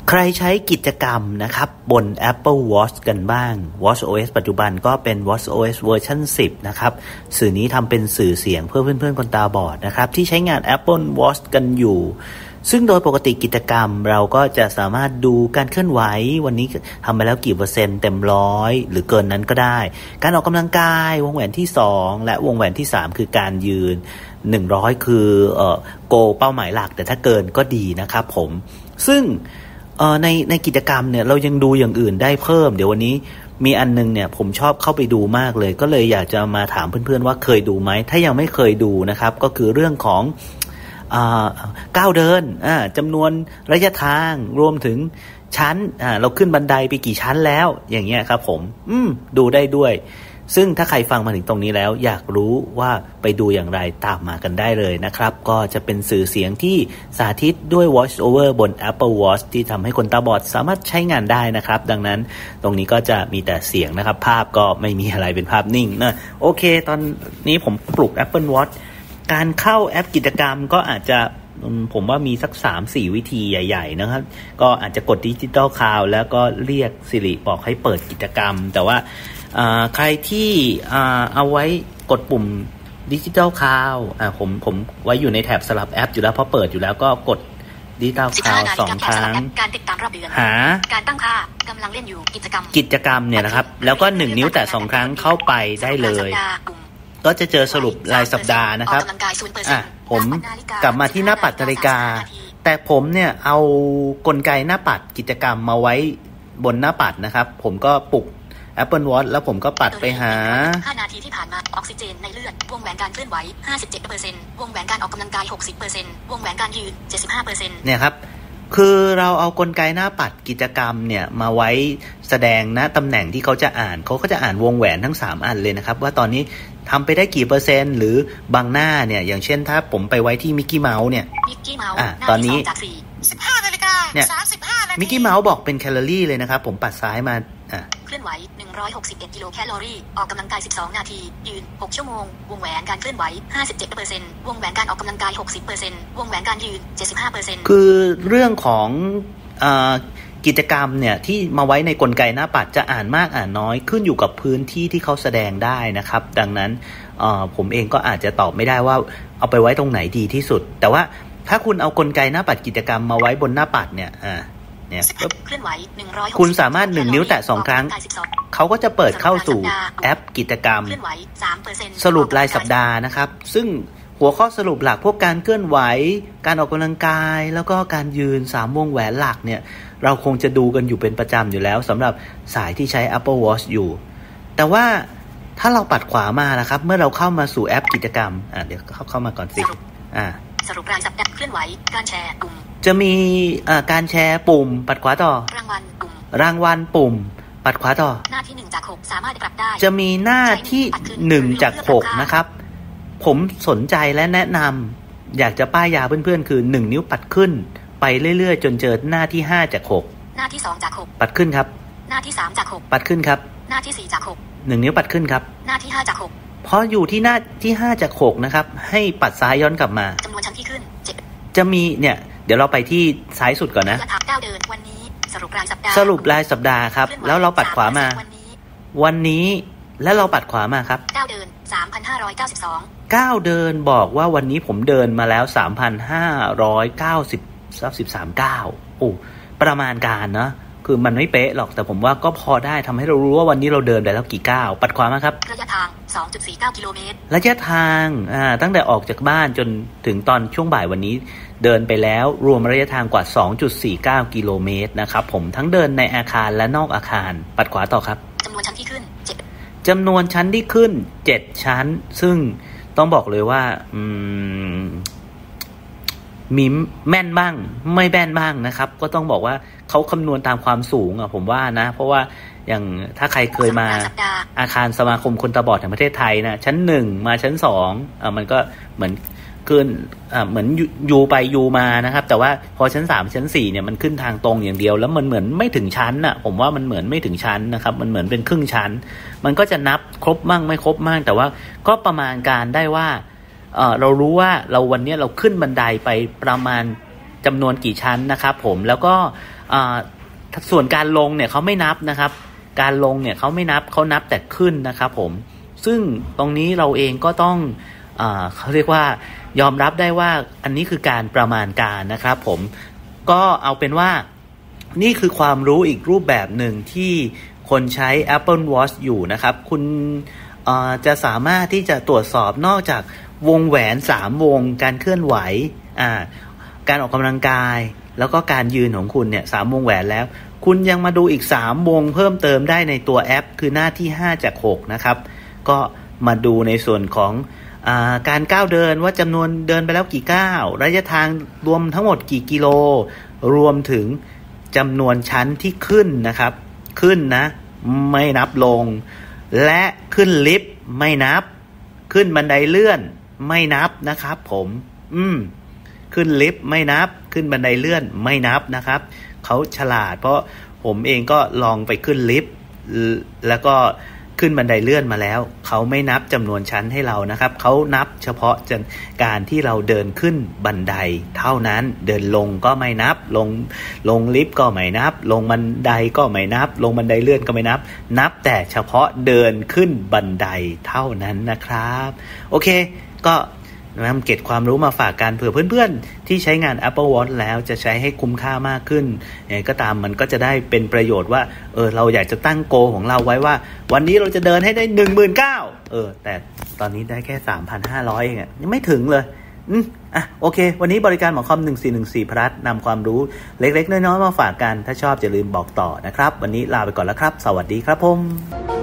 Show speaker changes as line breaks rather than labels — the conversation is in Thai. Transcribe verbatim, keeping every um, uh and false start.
ใครใช้กิจกรรมนะครับบน Apple Watch กันบ้าง watchOS ปัจจุบันก็เป็น watchOS เวอร์ชันสิบนะครับสื่อนี้ทำเป็นสื่อเสียงเพื่อเพื่อนๆคนตาบอดนะครับที่ใช้งาน Apple Watch กันอยู่ซึ่งโดยปกติกิจกรรมเราก็จะสามารถดูการเคลื่อนไหววันนี้ทำไปแล้วกี่เปอร์เซ็นต์เต็มร้อยหรือเกินนั้นก็ได้การออกกำลังกายวงแหวนที่สองและวงแหวนที่สามคือการยืนหนึ่งร้อยคือเอ่อโกเป้าหมายหลักแต่ถ้าเกินก็ดีนะครับผมซึ่งเอ่อในในกิจกรรมเนี่ยเรายังดูอย่างอื่นได้เพิ่มเดี๋ยววันนี้มีอันนึงเนี่ยผมชอบเข้าไปดูมากเลยก็เลยอยากจะมาถามเพื่อนๆว่าเคยดูไหมถ้ายังไม่เคยดูนะครับก็คือเรื่องของอ่าก้าวเดินอ่าจำนวนระยะทางรวมถึงชั้นอ่าเราขึ้นบันไดไปกี่ชั้นแล้วอย่างเงี้ยครับผมอืมดูได้ด้วยซึ่งถ้าใครฟังมาถึงตรงนี้แล้วอยากรู้ว่าไปดูอย่างไรตามมากันได้เลยนะครับก็จะเป็นสื่อเสียงที่สาธิตด้วย Voice Over บน Apple Watch ที่ทำให้คนตาบอดสามารถใช้งานได้นะครับดังนั้นตรงนี้ก็จะมีแต่เสียงนะครับภาพก็ไม่มีอะไรเป็นภาพนิ่งนะโอเคตอนนี้ผมปลุก Apple Watch การเข้าแอปกิจกรรมก็อาจจะผมว่ามีสัก สามสี่ วิธีใหญ่ๆนะครับก็อาจจะกดดิจิตอลคาวแล้วก็เรียก Siri บอกให้เปิดกิจกรรมแต่ว่าใครที่เอาไว้กดปุ่มดิจิตอลคาวผมผมไว้อยู่ในแถบสลับแอปอยู่แล้วเพราะเปิดอยู่แล้วก็กดดิจิตอลคาวสองครั้ง
การติดตามรอบเดือน
หา
การตั้งค่ากำลังเล่นอยู่กิจกรรม
กิจกรรมเนี่ยนะครับแล้วก็หนึ่งนิ้วแตะสองครั้งเข้าไปได้เลยก็จะเจอสรุปรายสัปดาห์นะครับอ่ะผมกลับมาที่หน้าปัดนาฬิกาแต่ผมเนี่ยเอากลไกหน้าปัดกิจกรรมมาไว้บนหน้าปัดนะครับผมก็ปลุก Apple Watch แล้วผมก็ปัดไปหา
ห้านาทีที่ผ่านมาออกซิเจนในเลือดวงแหวนการเคลื่อนไหว ห้าสิบเจ็ดเปอร์เซ็นต์ วงแหวนการออกกำลังกาย หกสิบเปอร์เซ็นต์ วงแหวนการยืน เจ็ดสิบห้าเปอร์เซ็นต์
เนี่ยครับคือเราเอากลไกหน้าปัดกิจกรรมเนี่ยมาไว้แสดงนะตำแหน่งที่เขาจะอ่านเขาก็จะอ่านวงแหวนทั้งสามอันเลยนะครับว่าตอนนี้ทำไปได้กี่เปอร์เซ็นต์หรือบางหน้าเนี่ยอย่างเช่นถ้าผมไปไว้ที่มิกกี้เมาส์เนี่ย
มิกกี้เมาส์
อ่ะตอนนี้
สิบห้านาฬิกาสามสิบห้านาที
มิกกี้เมาส์บอกเป็นแคลอรี่เลยนะครับผมปัดซ้ายมาอ่ะ
เคลื่อนไหวหนึ่งร้อยหกสิบเอ็ดกิโลแคลอรี่ออกกำลังกายสิบสองนาทียืนหกชั่วโมงวงแหวนการเคลื่อนไหว ห้าสิบเจ็ดเปอร์เซ็นต์ วงแหวนการออกกำลังกาย หกสิบเปอร์เซ็นต์ วงแหวนการยืน เจ็ดสิบห้าเปอร์เซ็นต์
คือเรื่องของอ่ากิจกรรมเนี่ยที่มาไว้ในกลไกหน้าปัดจะอ่านมากอ่านน้อยขึ้นอยู่กับพื้นที่ที่เขาแสดงได้นะครับดังนั้นผมเองก็อาจจะตอบไม่ได้ว่าเอาไปไว้ตรงไหนดีที่สุดแต่ว่าถ้าคุณเอากลไกหน้าปัดกิจกรรมมาไว้บนหน้าปัดเนี่ยอ่าเนี่ย
เคลื่อนไหวหนึ่งร้อยหกสิบ
คุณสามารถหนึ่งนิ้วแตะสองครั้งเขาก็จะเปิดเข้าสู่แอปกิจกรรมสรุปรายสัปดาห์นะครับซึ่งหัวข้อสรุปหลักพวกการเคลื่อนไหวการออกกำลังกายแล้วก็การยืนสามวงแหวนหลักเนี่ยเราคงจะดูกันอยู่เป็นประจำอยู่แล้วสำหรับสายที่ใช้ Apple Watch อยู่แต่ว่าถ้าเราปัดขวามานะครับเมื่อเราเข้ามาสู่แอปกิจกรรมอ่ะเดี๋ยวเข้าเข้ามาก่อนสิอ่า
สรุปรายสัปดาห์เคลื่อนไหวการแชร์ปุ่ม
จะมีอ่าการแชร์ปุ่มปัดขวาต่อ
รางวัลปุ่ม
รางวัลปุ่มปัดขวาต่อ
หน้าที่หนึ่งจากหกสามารถปรับได้
จะมีหน้าที่หนึ่งจากหกนะครับผมสนใจและแนะนำอยากจะป้ายยาเพื่อนๆคือหนึ่งนิ้วปัดขึ้นไปเรื่อยๆจนเจอหน้าที่ห้าจากหก
หน้าที่สองจากหก
ปัดขึ้นครับ
หน้าที่สามจากหก
ปัดขึ้นครับ
หน้าที่สี่จากหก
หนึ่งนิ้วปัดขึ้นครับ
หน้าที่ห้าจากหก
พออยู่ที่หน้าที่ห้าจากหกนะครับให้ปัดซ้ายย้อนกลับมา
จำนวนชั้นที่ขึ้นเจ็ด
จะมีเนี่ยเดี๋ยวเราไปที่ซ้ายสุดก่อนนะ
ก้าวเดินวันนี้สรุปรายสัปดาห์
สรุปรายสัปดาห์ครับแล้วเราปัดขวามาวันนี้แล้วเราปัดขวามาครับ
ก้าวเดิน สามพันห้าร้อยเก้าสิบสอง
ก้าวเดินบอกว่าวันนี้ผมเดินมาแล้ว สามพันห้าร้อยเก้าสิบ สิบสาม ก้าวโอ้ประมาณการเนาะคือมันไม่เป๊ะหรอกแต่ผมว่าก็พอได้ทำให้เรารู้ว่าวันนี้เราเดินไปแล้วกี่ก้าวปัดขวามาครับ
ระยะทาง สองจุดสี่เก้า กิโลเมตร
ระยะทางอ่าตั้งแต่ออกจากบ้านจนถึงตอนช่วงบ่ายวันนี้เดินไปแล้วรวมระยะทางกว่า สองจุดสี่เก้า กิโลเมตรนะครับผมทั้งเดินในอาคารและนอกอาคารปัดขวาต่อครับ
จำนวนชั้นที่ขึ้นเจ็ด
จำนวนชั้นที่ขึ้นเจ็ดชั้นซึ่งต้องบอกเลยว่าอืมมีแม่นบ้างไม่แม่นบ้างนะครับก็ต้องบอกว่าเขาคำนวณตามความสูงอ่ะผมว่านะเพราะว่าอย่างถ้าใครเคยมาอาคารสมาคมคนตาบอดแห่งประเทศไทยนะชั้นหนึ่งมาชั้นสองอ่ะมันก็เหมือนเกินอ่าเหมือนยูไปยูมานะครับแต่ว่าพอชั้นสามชั้นสี่เนี่ยมันขึ้นทางตรงอย่างเดียวแล้วมันเหมือนไม่ถึงชั้นอ่ะผมว่ามันเหมือนไม่ถึงชั้นนะครับมันเหมือนเป็นครึ่งชั้นมันก็จะนับครบมั่งไม่ครบมั่งแต่ว่าก็ประมาณการได้ว่าเออเรารู้ว่าเราวันนี้เราขึ้นบันไดไปประมาณจำนวนกี่ชั้นนะครับผมแล้วก็ส่วนการลงเนี่ยเขาไม่นับนะครับการลงเนี่ยเขาไม่นับเขานับแต่ขึ้นนะครับผมซึ่งตรงนี้เราเองก็ต้องเอ่อเขาเรียกว่ายอมรับได้ว่าอันนี้คือการประมาณการนะครับผมก็เอาเป็นว่านี่คือความรู้อีกรูปแบบหนึ่งที่คนใช้ Apple Watch อยู่นะครับคุณเอ่อจะสามารถที่จะตรวจสอบนอกจากวงแหวนสามวงการเคลื่อนไหวอ่าการออกกำลังกายแล้วก็การยืนของคุณเนี่ยสามวงแหวนแล้วคุณยังมาดูอีกสามวงเพิ่มเติมได้ในตัวแอปคือหน้าที่ห้าจากหกนะครับก็มาดูในส่วนของอ่าการก้าวเดินว่าจำนวนเดินไปแล้วกี่ก้าวระยะทางรวมทั้งหมดกี่กิโลรวมถึงจำนวนชั้นที่ขึ้นนะครับขึ้นนะไม่นับลงและขึ้นลิฟต์ไม่นับขึ้นบันไดเลื่อนไม่นับนะครับผมอืมขึ้นลิฟต์ไม่นับขึ้นบันไดเลื่อนไม่นับนะครับเขาฉลาดเพราะผมเองก็ลองไปขึ้นลิฟต์แล้วก็ขึ้นบันไดเลื่อนมาแล้วเขาไม่นับจำนวนชั้นให้เรานะครับเขานับเฉพาะการที่เราเดินขึ้นบันไดเท่านั้นเดินลงก็ไม่นับลงลงลิฟต์ก็ไม่นับลงบันไดก็ไม่นับลงบันไดเลื่อนก็ไม่นับนับแต่เฉพาะเดินขึ้นบันไดเท่านั้นนะครับโอเคก็นำเก็บความรู้มาฝากกันเผื่อเพื่อนๆที่ใช้งาน Apple Watch แล้วจะใช้ให้คุ้มค่ามากขึ้นยังไงก็ตามมันก็จะได้เป็นประโยชน์ว่าเออเราอยากจะตั้งโกของเราไว้ว่าวันนี้เราจะเดินให้ได้ หนึ่งหมื่นเก้าพัน เออแต่ตอนนี้ได้แค่ สามพันห้าร้อย เองอ่ะยังไม่ถึงเลยอืมอ่ะโอเควันนี้บริการหมอคอมหนึ่งสี่หนึ่งสี่ Plus นำความรู้เล็กๆน้อยๆมาฝากกันถ้าชอบอย่าลืมบอกต่อนะครับวันนี้ลาไปก่อนแล้วครับสวัสดีครับผม